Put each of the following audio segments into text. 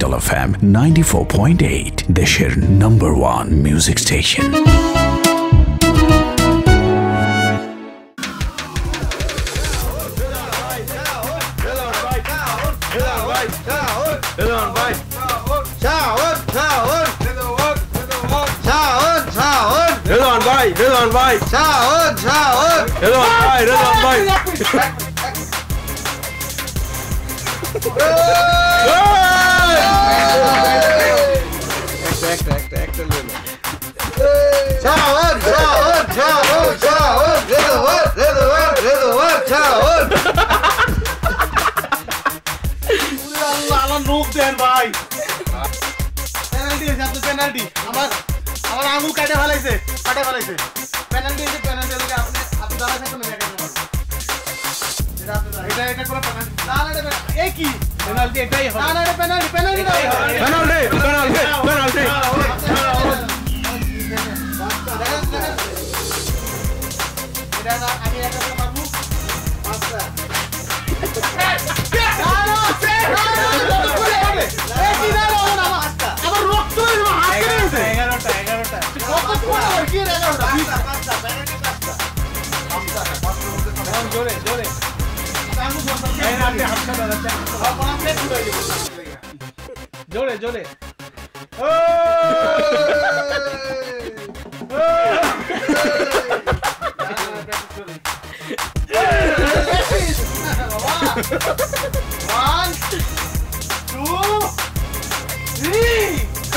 Capital FM 94.8 দেশের number 1 music station. Redwan bhai, Redwan bhai. Shawon, Shawon. Redwan bhai, Redwan bhai. Shawon, Shawon, Shawon, Shawon. Redwan, Redwan, Redwan, Shawon. Allah noob den bhai. Penalty is after penalty. আমার আঙুল কাটে ফেলাইছে penalty এসে penalty লাগে আপনি দাঁড়া থাকুন না এটা কোন পেনাল্টি না এই কি পেনাল্টি এটাই হবে না পেনাল্টি পেনাল্টি এটা না আমি একটা মারবো আচ্ছা আমার রক্ত জোরে জোরে One, two, three.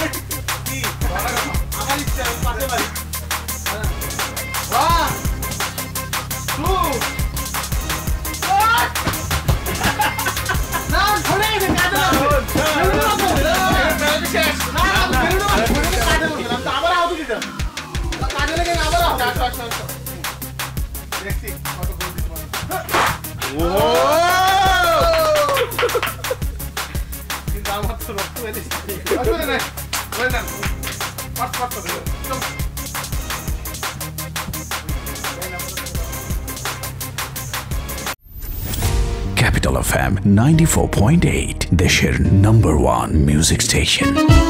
আমার ইচ্ছা পাশে বাড়ি 1 2 না ধরে নে কাটে আবার আউট দিতাম কাটে লেগে আবার আউট দেখছি কত গোল দিতে পারে ও কিন্তু আমার তো রক্ত বেরিয়েছে আসলে না ওই না পাট পাট করে Capital FM 94.8 দেশের নাম্বার 1 মিউজিক স্টেশন।